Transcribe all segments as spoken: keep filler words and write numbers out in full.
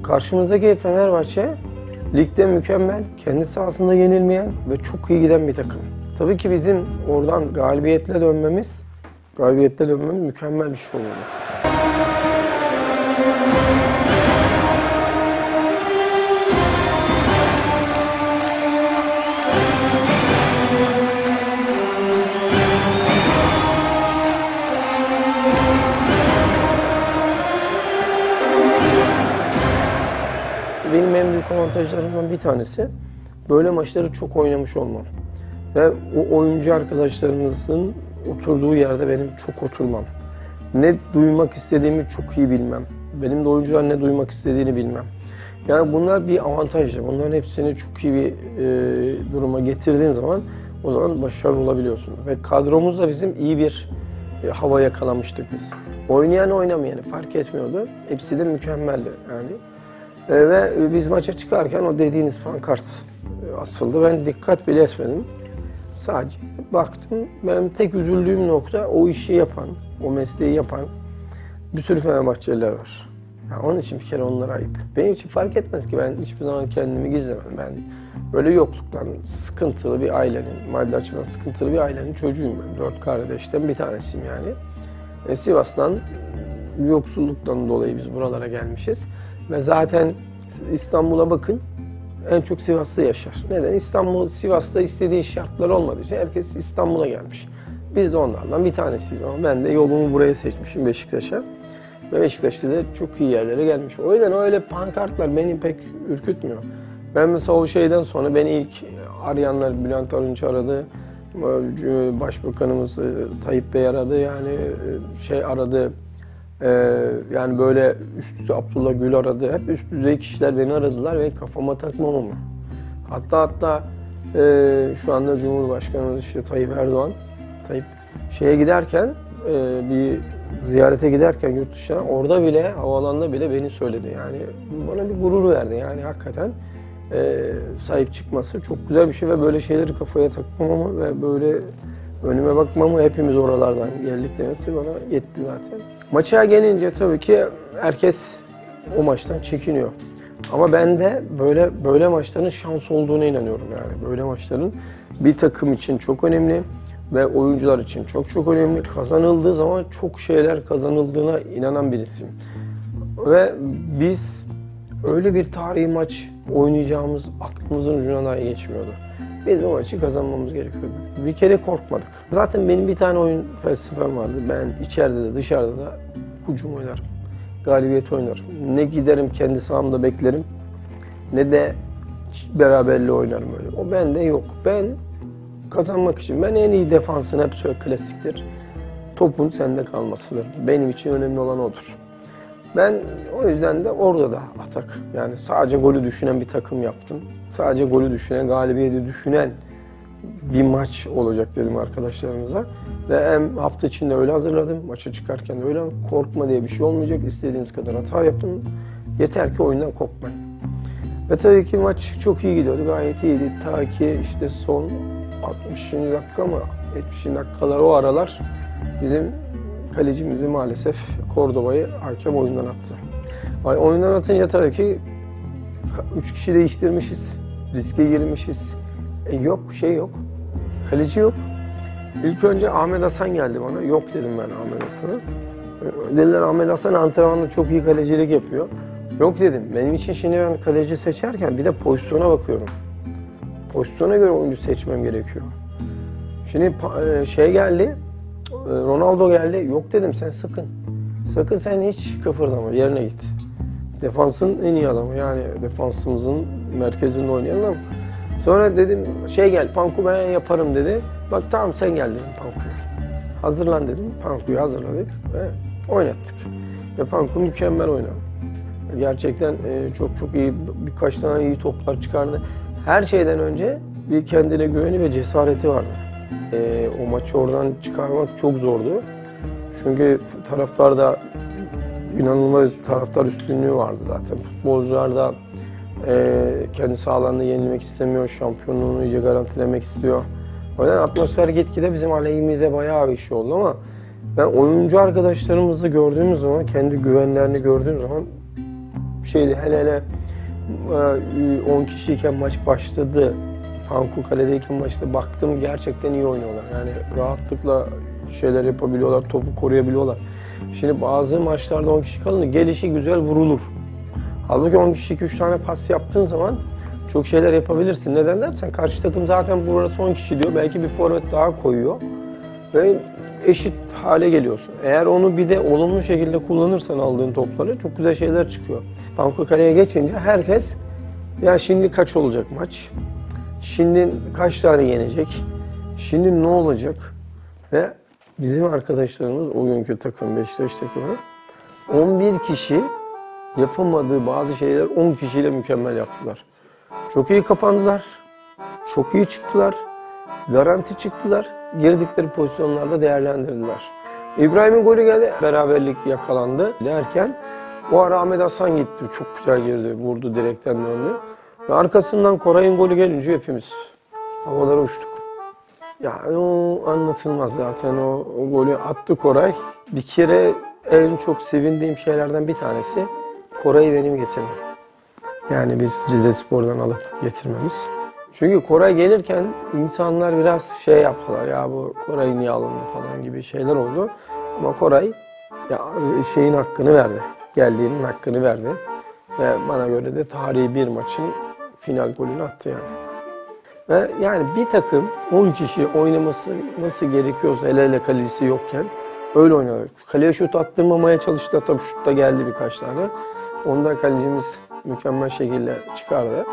karşımızdaki Fenerbahçe ligde mükemmel, kendi sahasında yenilmeyen ve çok iyi giden bir takım. Tabii ki bizim oradan galibiyetle dönmemiz, galibiyetle dönmemiz mükemmel bir şey oldu. Benim en büyük avantajlarımdan bir tanesi böyle maçları çok oynamış olmam. Ve o oyuncu arkadaşlarımızın oturduğu yerde benim çok oturmam. Ne duymak istediğimi çok iyi bilmem. Benim de oyuncular ne duymak istediğini bilmem. Yani bunlar bir avantajdır. Bunların hepsini çok iyi bir e, duruma getirdiğin zaman o zaman başarılı olabiliyorsun. Ve kadromuzda bizim iyi bir e, hava yakalamıştık biz. Oynayan oynamayanı fark etmiyordu. Hepsi de mükemmeldi yani. E, ve biz maça çıkarken o dediğiniz pankart asıldı. Ben dikkat bile etmedim. Sadece baktım. Benim tek üzüldüğüm nokta o işi yapan, o mesleği yapan bir sürü Fenerbahçeliler var. Yani onun için bir kere onlara ayıp. Benim için fark etmez ki, ben hiçbir zaman kendimi gizlemem. Ben böyle yokluktan, sıkıntılı bir ailenin, maddi açıdan sıkıntılı bir ailenin çocuğuyum ben. Dört kardeşten bir tanesiyim yani. E, Sivas'tan, yoksulluktan dolayı biz buralara gelmişiz. Ve zaten İstanbul'a bakın, en çok Sivas'ta yaşar. Neden? İstanbul, Sivas'ta istediği şartlar olmadığı için herkes İstanbul'a gelmiş. Biz de onlardan bir tanesiyiz ama ben de yolumu buraya seçmişim, Beşiktaş'a. Ve Beşiktaş'ta da çok iyi yerlere gelmiş. O yüzden öyle pankartlar beni pek ürkütmüyor. Ben mesela o şeyden sonra beni ilk arayanlar Bülent Arınç aradı, Başbakanımız Tayyip Bey aradı, yani şey aradı, yani böyle üst düzey Abdullah Gül aradı. Hep üst düzey kişiler beni aradılar ve kafama takmam onu. Hatta hatta e, şu anda Cumhurbaşkanımız işte Tayyip Erdoğan, Tayyip şeye giderken, e, bir ziyarete giderken yurt dışına, orada bile, havaalanında bile beni söyledi. Yani bana bir gurur verdi. Yani hakikaten e, sahip çıkması çok güzel bir şey ve böyle şeyleri kafaya takmamamı ve böyle önüme bakmamı, hepimiz oralardan geldik demesi bana yetti zaten. Maça gelince tabii ki herkes o maçtan çekiniyor. Ama ben de böyle böyle maçların şans olduğuna inanıyorum yani. Böyle maçların bir takım için çok önemli ve oyuncular için çok çok önemli. Kazanıldığı zaman çok şeyler kazanıldığına inanan birisiyim. Ve biz öyle bir tarihi maç oynayacağımız aklımızın ucuna dahi geçmiyordu. Biz bu maçı kazanmamız gerekiyordu. Bir kere korkmadık. Zaten benim bir tane oyun felsefem vardı. Ben içeride de dışarıda da hücum oynarım. Galibiyet oynarım. Ne giderim kendi sahamda beklerim, ne de beraberliği oynarım öyle. O bende yok. Ben kazanmak için, ben en iyi defansın hep söyle klasiktir. Topun sende kalmasıdır. Benim için önemli olan odur. Ben o yüzden de orada da atak, yani sadece golü düşünen bir takım yaptım. Sadece golü düşünen, galibiyeti düşünen bir maç olacak dedim arkadaşlarımıza. Ve hem hafta içinde öyle hazırladım, maça çıkarken de öyle. Korkma diye bir şey olmayacak, istediğiniz kadar hata yapın. Yeter ki oyundan kopmayın. Ve tabii ki maç çok iyi gidiyordu, gayet iyiydi. Ta ki işte son altmışıncı dakika mı, yetmişinci dakikalar, o aralar bizim kalecimizi maalesef Cordoba'yı hakem oyundan attı. Oyundan atınca tabii ki üç kişi değiştirmişiz, riske girmişiz. E yok, şey yok, kaleci yok. İlk önce Ahmet Hasan geldi bana. Yok dedim ben Ahmet Hasan'a. Dediler Ahmet Hasan antrenmanda çok iyi kalecilik yapıyor. Yok dedim. Benim için şimdi ben kaleci seçerken bir de pozisyona bakıyorum. Pozisyona göre oyuncu seçmem gerekiyor. Şimdi şey geldi, Ronaldo geldi. Yok dedim, sen sakın. Sakın sen hiç kıpırdama, yerine git. Defansın en iyi adamı, yani defansımızın merkezinde oynayan adam. Sonra dedim şey gel, Panku ben yaparım dedi. Bak tamam sen gel dedim Panku'ya. Hazırlan dedim. Panku'yu hazırladık ve oynattık. Ve Panku mükemmel oynadı. Gerçekten çok çok iyi, birkaç tane iyi toplar çıkardı. Her şeyden önce bir kendine güveni ve cesareti vardı. E, o maçı oradan çıkarmak çok zordu. Çünkü taraftarda inanılmaz taraftar üstünlüğü vardı zaten. Futbolcular da e, kendi sahalarında yenilmek istemiyor, şampiyonluğunu iyice garantilemek istiyor. O yüzden atmosfer gitgide bizim aleyhimize bayağı bir şey oldu ama ben oyuncu arkadaşlarımızı gördüğümüz zaman, kendi güvenlerini gördüğüm zaman şeydi. Hele hele on kişiyken maç başladı. Pamukkale'deyken maçta baktım gerçekten iyi oynuyorlar. Yani rahatlıkla şeyler yapabiliyorlar, topu koruyabiliyorlar. Şimdi bazı maçlarda on kişi kalınca gelişi güzel vurulur. Halbuki on kişi iki üç tane pas yaptığın zaman çok şeyler yapabilirsin. Neden dersen karşı takım zaten burası on kişi diyor. Belki bir forvet daha koyuyor. Ve eşit hale geliyorsun. Eğer onu bir de olumlu şekilde kullanırsan aldığın topları çok güzel şeyler çıkıyor. Pamukkale'ye geçince herkes ya şimdi kaç olacak maç? Şimdi kaç tane yenecek? Şimdi ne olacak? Ve bizim arkadaşlarımız o günkü takım Beşiktaş takımı on bir kişi yapamadığı bazı şeyler on kişiyle mükemmel yaptılar. Çok iyi kapandılar. Çok iyi çıktılar. Garanti çıktılar. Girdikleri pozisyonlarda değerlendirdiler. İbrahim'in golü geldi. Beraberlik yakalandı derken o ara Ahmet Hasan gitti. Çok güzel girdi. Vurdu, direkten döndü. Ve arkasından Koray'ın golü gelince hepimiz havalara uçtuk. Ya o anlatılmaz zaten. O, o golü attı Koray. Bir kere en çok sevindiğim şeylerden bir tanesi Koray'ı benim getirmem. Yani biz Rizespor'dan alıp getirmemiz. Çünkü Koray gelirken insanlar biraz şey yaptılar ya bu Koray niye alındı falan gibi şeyler oldu. Ama Koray ya şeyin hakkını verdi. Geldiğinin hakkını verdi. Ve bana göre de tarihi bir maçın final golünü attı yani. Ve yani bir takım on kişi oynaması nasıl gerekiyorsa hele hele kalecisi yokken öyle oynadı. Kaleye şut attırmamaya çalıştı. Tabii şut da geldi birkaç tane. Onda kalecimiz mükemmel şekilde çıkardı.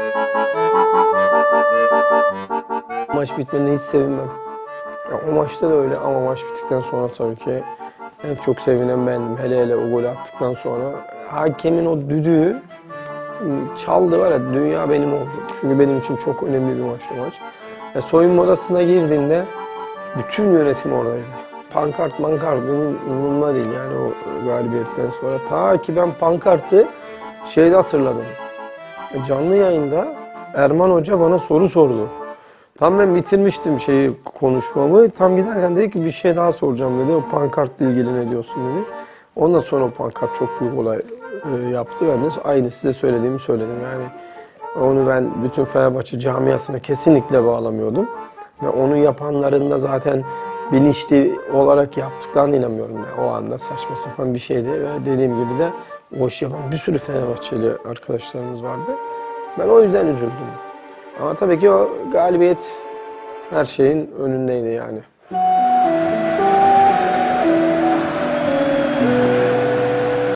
Maç bitmediğinde hiç sevinmem. Ya o maçta da öyle ama maç bittikten sonra tabii ki en çok sevinen bendim. Hele hele o golü attıktan sonra hakemin o düdüğü çaldı var ya dünya benim oldu. Çünkü benim için çok önemli bir maçtı maç. Ya soyunma odasına girdiğimde bütün yönetim oradaydı. Pankart mankart benim umurumda değil yani o galibiyetten sonra. Ta ki ben pankartı şeyde hatırladım. Canlı yayında Erman Hoca bana soru sordu. Tam ben bitirmiştim şeyi konuşmamı. Tam giderken dedi ki bir şey daha soracağım dedi. O pankartla ilgili ne diyorsun dedi. Ondan sonra o pankart çok büyük olay e, yaptı. Ben de aynı size söylediğimi söyledim. Yani onu ben bütün Fenerbahçe camiasına kesinlikle bağlamıyordum. Ve onu yapanların da zaten bilinçli olarak yaptıklarına inanmıyorum. Yani o anda saçma sapan bir şeydi. Ve dediğim gibi de o iş yapan bir sürü Fenerbahçeli arkadaşlarımız vardı. Ben o yüzden üzüldüm. Ama tabii ki o galibiyet her şeyin önündeydi yani.